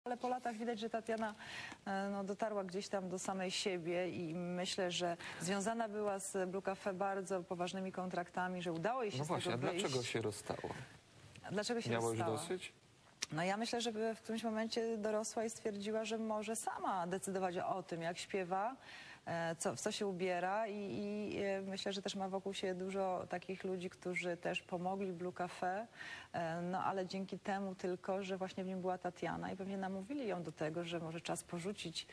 Ale po latach widać, że Tatiana dotarła gdzieś tam do samej siebie i myślę, że związana była z Blue Cafe bardzo poważnymi kontraktami, że udało jej się No z właśnie, tego a wyjść. dlaczego się rozstała? Dlaczego się Miała już rozstała? dosyć? No ja myślę, że w którymś momencie dorosła i stwierdziła, że może sama decydować o tym, jak śpiewa, w co się ubiera i myślę, że też ma wokół siebie dużo takich ludzi, którzy też pomogli Blue Cafe, no ale dzięki temu tylko, że właśnie w nim była Tatiana i pewnie namówili ją do tego, że może czas porzucić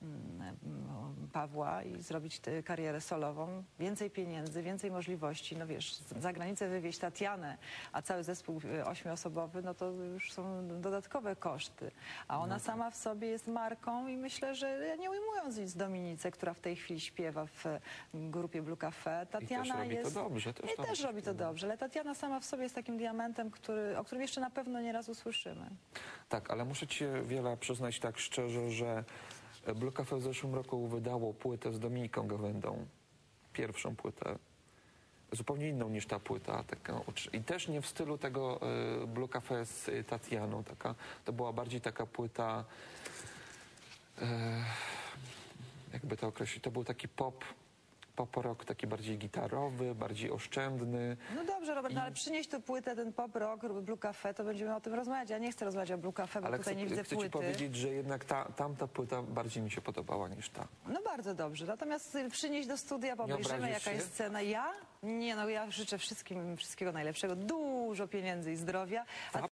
Pawła i zrobić karierę solową, więcej pieniędzy, więcej możliwości, no wiesz, za granicę wywieźć Tatianę, a cały zespół 8-osobowy, no to już są dodatkowe koszty, a ona sama w sobie jest marką i myślę, że nie ujmując nic Dominice, która w tej chwili śpiewa w grupie Blue Cafe, Tatiana I też robi to dobrze. też robi to dobrze, ale Tatiana sama w sobie jest takim diamentem, o którym jeszcze na pewno nieraz usłyszymy. Tak, ale muszę ci, Wiela, przyznać tak szczerze, że Blue Cafe w zeszłym roku wydało płytę z Dominiką Gawędą. Pierwszą płytę. Zupełnie inną niż ta płyta. I też nie w stylu tego Blue Cafe z Tatianą. To była bardziej taka płyta, jakby to określić, to był taki pop rock, taki bardziej gitarowy, bardziej oszczędny. No dobrze, Robert, no ale przynieś tu płytę, ten pop rock, Blue Cafe, to będziemy o tym rozmawiać. Ja nie chcę rozmawiać o Blue Cafe, bo Ale tutaj nie widzę chcę płyty. ci powiedzieć, że jednak tamta płyta bardziej mi się podobała niż ta. No bardzo dobrze, natomiast przynieś do studia, bo obejrzymy, jaka jest scena. Ja? Nie, no ja życzę wszystkim wszystkiego najlepszego, dużo pieniędzy i zdrowia.